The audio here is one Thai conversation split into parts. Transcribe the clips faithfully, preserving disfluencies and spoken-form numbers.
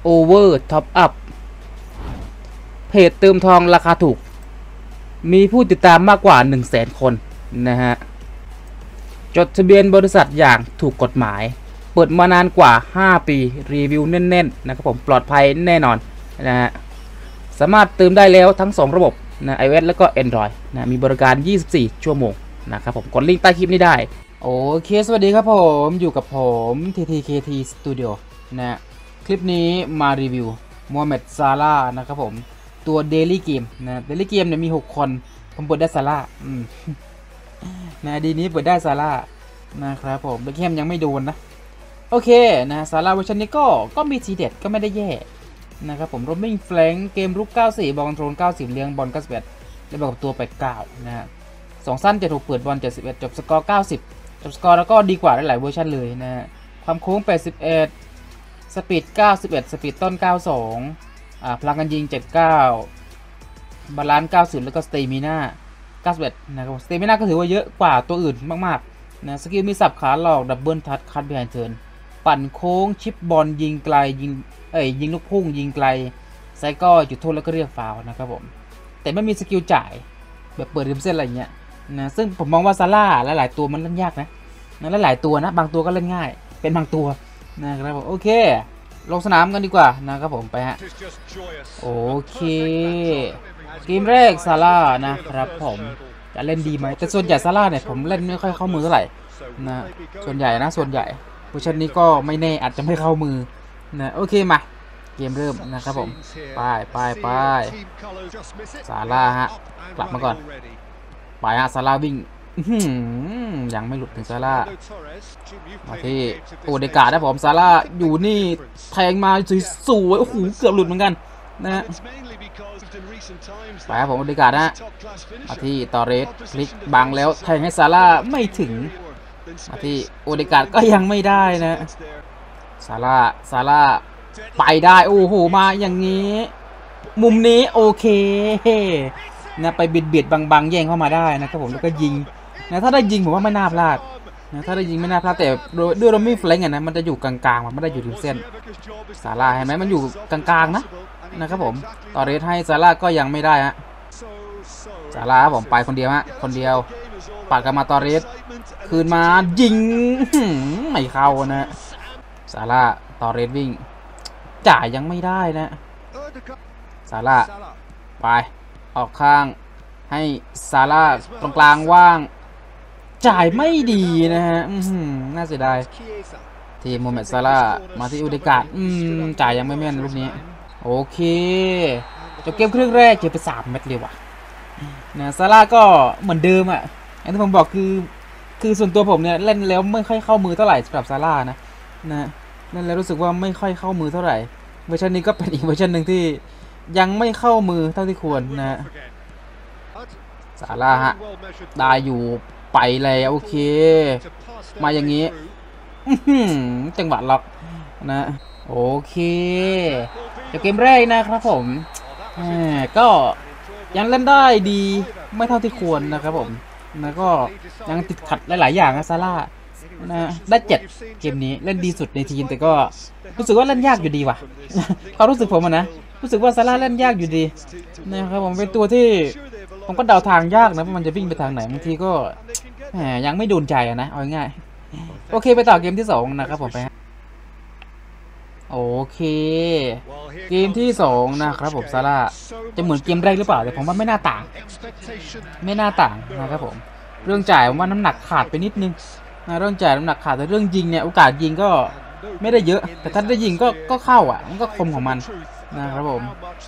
Over Top Up เพจเติมทองราคาถูกมีผู้ติดตามมากกว่า หนึ่งแสน คนนะฮะจดทะเบียนบริษัทอย่างถูกกฎหมายเปิดมานานกว่าห้าปีรีวิวแน่นๆนะครับผมปลอดภัยแน่นอนนะฮะสามารถเติมได้แล้วทั้งสองระบบนะ iOS แล้วก็ Android นะมีบริการยี่สิบสี่ชั่วโมงนะครับผมกดลิงก์ใต้คลิปนี้ได้โอเคสวัสดีครับผมอยู่กับผม ที ที เค ที Studio นะคลิปนี้มารีวิวโมฮัมเหม็ดซาลาห์นะครับผมตัว Daily Game นะ Daily Game เนี่ยมีหกคนผมเปิดได้ซาลาห์นะดีนี้เปิดได้ซาลาห์นะครับผมเบคแฮมยังไม่โดนนะโอเคนะซาลาห์เวอร์ชันนี้ก็ก็มีทีเด็ดก็ไม่ได้แย่นะครับผมโรมมิ่งแฟลงเกมรุกเก้าสิบบอลคอนโทรลเก้าสิบเลี้ยงบอลเก้าสิบเอ็ดแล้วบอกกับตัวแปดสิบเก้านะฮะสองสั้นเจ็ดหกเปิดบอลเจ็ดสิบเอ็ดจบสกอร์เก้าสิบจบสกอร์แล้วก็ดีกว่าหลายๆเวอร์ชันเลยนะฮะความโค้งแปดสิบเอ็ดสปีดเก้าสิบเอ็ดสปีดต้นเก้าสิบสองอ่าพลังการยิงเจ็ดสิบเก้าบาลานซ์เก้าสิบแล้วก็สเตมิน่าเก้าสิบเอ็ดนะครับสเตมิน่าก็ถือว่าเยอะกว่าตัวอื่นมากๆนะสกิลมีสับขาหลอกดับเบิลทัชคัทบิไฮเทิร์นปั่นโค้งชิปบอลยิงไกลยิงเอ้ยยิงลูกพุ่งยิงไกลไซก็จุดโทษแล้วก็เรียกฟาวล์นะครับผมแต่ไม่มีสกิลจ่ายแบบเปิดริมเส้นอะไรเงี้ยนะซึ่งผมมองว่าซาร่าหลายๆตัวมันเล่นยากนะนะหลายๆตัวนะบางตัวก็เล่นง่ายเป็นบางตัวนะครับผมโอเคลงสนามกันดีกว่านะครับผมไปฮะโอเคเกมแรกซาร่านะครับผมจะเล่นดีไหมแต่ส่วนใหญ่ซาร่าเนี่ยผมเล่นไม่ค่อยเข้ามือเท่าไหร่นะส่วนใหญ่นะส่วนใหญ่เวอร์ชันนี้ก็ไม่แน่อาจจะไม่เข้ามือนะโอเคมาเกมเริ่มนะครับผมไปไปไปซาร่าฮะกลับมาก่อนไปฮะซาร่าวิ่งยังไม่หลุดถึงซาร่ามาที่โอเดกาได้ผมซาร่าอยู่นี่แทงมาสวยๆโอ้โหเกือบหลุดเหมือนกันนะฮะไปครับผมโอเดกานะมาที่ตอเรสพลิกบังแล้วแทงให้ซาร่าไม่ถึงมาที่โอเดกาก็ยังไม่ได้นะซาร่าซาร่าไปได้โอ้โหมาอย่างนี้มุมนี้โอเคนะไปบิดเบียดบางๆแย่งเข้ามาได้นะครับผมแล้วก็ยิงนะถ้าได้ยิงผมว่าไม่น่าพลาดนะถ้าได้ยิงไม่น่าพลาดแต่ด้วยโรมี่แฟลงนะมันจะอยู่กลางๆมันไม่ได้อยู่ริมเส้นซาร่าเห็นไหมมันอยู่กลางๆนะนะครับผมตอเรสให้ซาร่าก็ยังไม่ได้ฮะซาร่าผมไปคนเดียวฮะคนเดียวปัดกันมาตอเรสคืนมายิงไม่เข้านะซาร่าตอเรสวิ่งจ่ายยังไม่ได้นะซาร่าไปออกข้างให้ซาร่าตรงกลางว่างจ่ายไม่ดีนะฮะน่าเสียดายทีโมเมดซาร่ามาที่อุดิกาอืมจ่ายยังไม่แม่นลูกนี้โอเคจบเกมครึ่งแรกเก็บไปสามเม็ดเลยว่ะนะซาร่าก็เหมือนเดิมอ่ะอย่างที่ผมบอกคือคือส่วนตัวผมเนี่ยเล่นแล้วไม่ค่อยเข้ามือเท่าไหร่สำหรับซาร่านะนะเล่นแล้วรู้สึกว่าไม่ค่อยเข้ามือเท่าไหร่เวอร์ชันนี้ก็เป็นอีกเวอร์ชันหนึ่งที่ยังไม่เข้ามือเท่าที่ควรนะซาร่าฮะได้อยู่ไปแล้วโอเคมาอย่างนี้จังหวะล็อกนะโอเคจากเกมแรกนะครับผมก็ยังเล่นได้ดีไม่เท่าที่ควรนะครับผมแล้วก็ยังติดขัดหลายๆอย่างนะซาร่านะได้เจ็ดเกมนี้เล่นดีสุดในทีมแต่ก็รู้สึกว่าเล่นยากอยู่ดีว่ะความรู้สึกผมนะรู้สึกว่าซาร่าเล่นยากอยู่ดีนะครับผมเป็นตัวที่ผมก็เดาทางยากนะว่ามันจะวิ่งไปทางไหนบางทีก็แหมยังไม่โดนใจนะเอาง่ายโอเคไปต่อเกมที่สองนะครับผมไปโอเคเกมที่สองนะครับผมซาร่าจะเหมือนเกมแรกหรือเปล่าแต่ผมว่าไม่น่าต่างไม่น่าต่างนะครับผมเรื่องจ่ายผมว่าน้ำหนักขาดไปนิดนึงนะเรื่องจ่ายน้ำหนักขาดแต่เรื่องยิงเนี่ยโอกาสยิงก็ไม่ได้เยอะแต่ถ้าได้ยิงก็ก็เข้าอ่ะมันก็คมของมันนะครับผม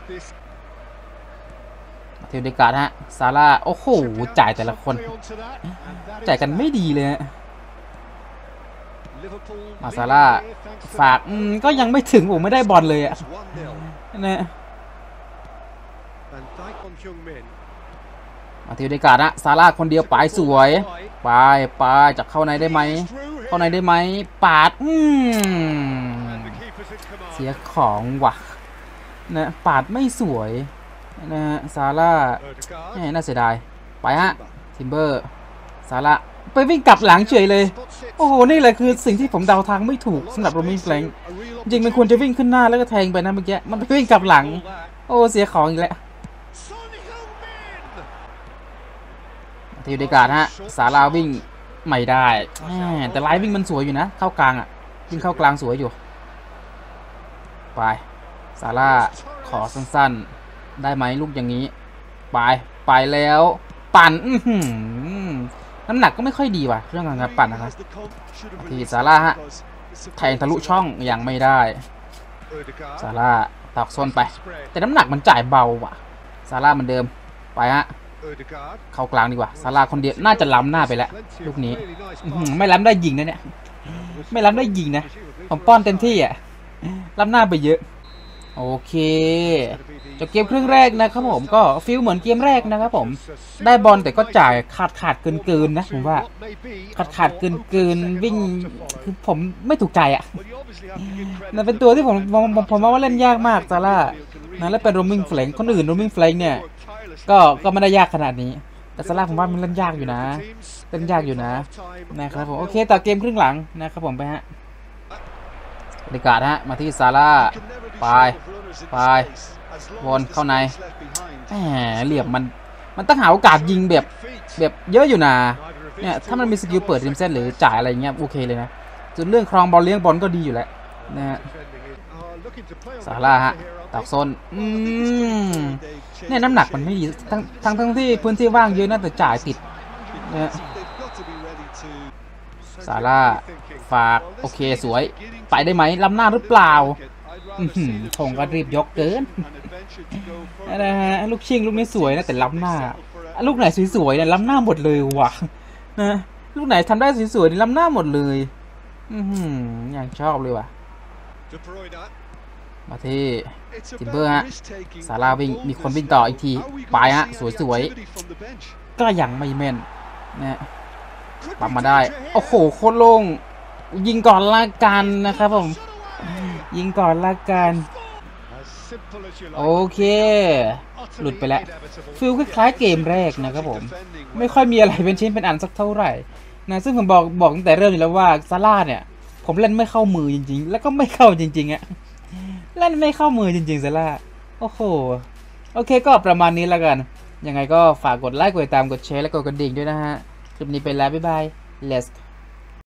เทวเดกาฮะซาร่าโอ้โหจ่ายแต่ละคนจ่ายกันไม่ดีเลยมาซาร่าฝากก็ยังไม่ถึงผมไม่ได้บอลเลยอะนะมาเทวเดกาฮะซาร่าคนเดียวปลายสวยปลายปลายจะเข้าในได้ไหมเข้าในได้ไหมปาดอืมเสียของว่ะนะปาดไม่สวยนะซาร่าน่าเสียดายไปฮะทิมเบอร์ซาร่าไปวิ่งกลับหลังเฉยเลยโอ้โหนี่แหละคือสิ่งที่ผมเดาทางไม่ถูกสำหรับโรมินแฟรงค์จริงมันควรจะวิ่งขึ้นหน้าแล้วก็แทงไปนะเมื่อกี้มันไปวิ่งกลับหลังโอ้เสียของอีกแล้วทีเดียการฮะซาร่าวิ่งไม่ได้แต่ไลน์วิ่งมันสวยอยู่นะเข้ากลางอ่ะวิ่งเข้ากลางสวยอยู่ไปซาร่าขอสั้นๆได้ไหมลูกอย่างนี้ไปไปแล้วปั่นน้ำหนักก็ไม่ค่อยดีว่ะเรื่องการปั่นนะครับทีซาร่าฮะแทงทะลุช่องยังไม่ได้ซาร่าตอกส้นไปแต่น้ำหนักมันจ่ายเบาว่ะซาร่าเหมือนเดิมไปฮะเข้ากลางดีกว่าซาร่าคนเดียวน่าจะล้ำหน้าไปแล้วลูกนี้ไม่ล้ำได้ยิงนะเนี่ยไม่ล้ำได้ยิงนะผมป้อนเต็มที่อ่ะล้ำหน้าไปเยอะโอเคจบเกมครึ่งแรกนะครับผมก็ฟิลเหมือนเกมแรกนะครับผมได้บอลแต่ก็จ่ายขาดขาดเกินเกินนะผมว่าขาดขาดเกินเกินวิ่งคือผมไม่ถูกใจอ่ะนั่นเป็นตัวที่ผมผมผมว่าเล่นยากมากซาร่านะแล้วเป็นโรมิงแฟลงคนอื่นโรมิงแฟลงเนี่ยก็ก็ไม่ได้ยากขนาดนี้แต่ซาร่าผมว่ามันเล่นยากอยู่นะเล่นยากอยู่นะนะครับผมโอเคต่อเกมครึ่งหลังนะครับผมไปฮะบรรยากาศฮะมาที่ซาร่าไปไปบอลเข้าในแหมเหลี่ยมมันมันต้องหาโอกาสยิงแบบแบบเยอะอยู่นะเนี่ยถ้ามันมีสกิลเปิดริมเส้นหรือจ่ายอะไรเงี้ยโอเคเลยนะส่วนเรื่องครองบอลเลี้ยงบอลก็ดีอยู่แล้วนะฮะซาร่าฮะตอกโซนอืมเนี่ยน้ำหนักมันไม่ดีทั้งทั้งทั้งที่พื้นที่ว่างเยอะนะแต่จ่ายติดนะซาร่าฝากโอเคสวยไปได้ไหมล้ำหน้าหรือเปล่าทงก็รีบยกเกินนะฮะลูกชิงลูกนี้สวยนะแต่ล้ำหน้าลูกไหนสวยๆเนี่ยล้ำหน้าหมดเลยว่ะนะลูกไหนทำได้สวยๆนี่ล้ำหน้าหมดเลยอืมอย่างชอบเลยว่ะมาที่ทิมเบอร์ฮะซาร่าวิ่งมีคนวิ่งต่ออีกทีไปฮะสวยๆก็ยังไม่แม่นนะปั๊มมาได้โอ้โหโคตรโล่งยิงก่อนละกันนะครับผมยิงก่อนละกันโอเคหลุดไปแล้วฟิลคล้ายๆเกมแรกนะครับผมไม่ค่อยมีอะไรเป็นชิ้นเป็นอันสักเท่าไหร่นะซึ่งผมบอกบอกตั้งแต่เริ่มอยู่แล้วว่าซาร่าเนี่ยผมเล่นไม่เข้ามือจริงๆแล้วก็ไม่เข้าจริงๆอะเล่นไม่เข้ามือจริงๆซาร่าโอ้โหโอเคก็ประมาณนี้แล้วกันยังไงก็ฝากกดไลค์กดติดตามกดแชร์และกดกระดิ่งด้วยนะฮะคลิปนี้ไปแล้วบ๊ายบาย Let's